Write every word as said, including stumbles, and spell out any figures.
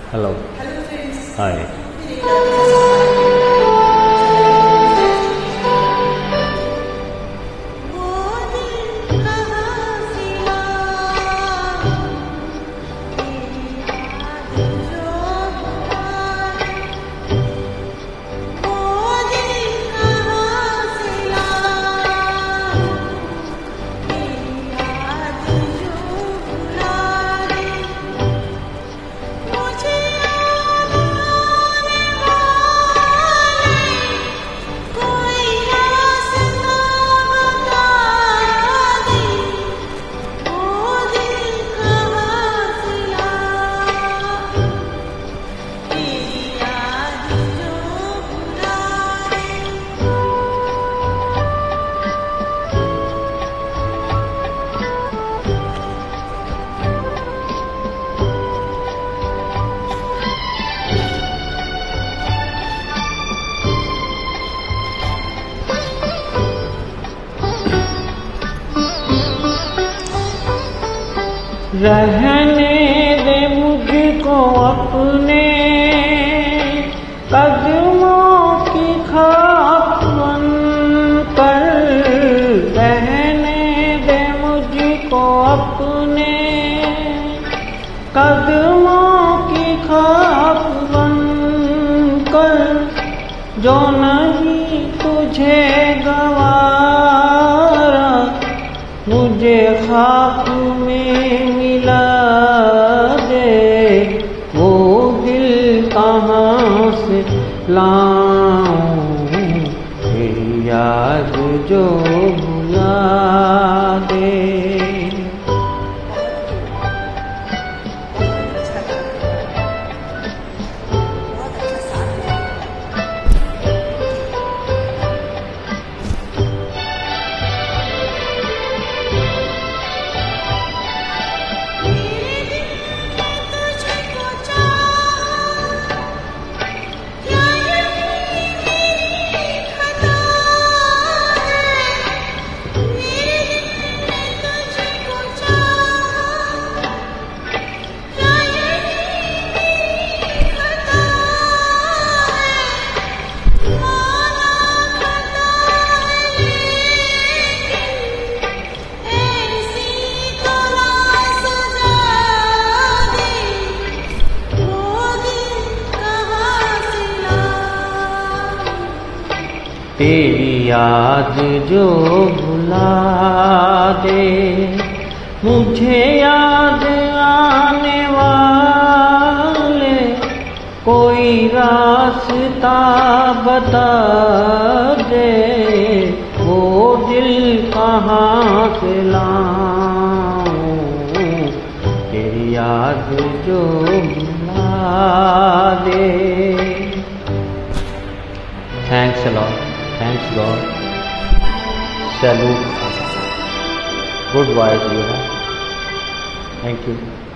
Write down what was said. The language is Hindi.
Hello. Hello friends. Hi. रहने दे मुझको अपने कदमों की खाक बनकर, रहने दे मुझको अपने कदमों की खाक बनकर, जो नहीं तुझे गवारा मुझे खाक में मिला दे। वो दिल कहाँ से लाऊं तेरी याद जो भुला दे। तेरी याद जो भुला दे, मुझे याद आने वाले कोई रास्ता बता दे। वो दिल कहाँ से लाऊं तेरी याद जो भुला दे। Thanks a lot. Thanks God. Salute. Good voice you have. Thank you.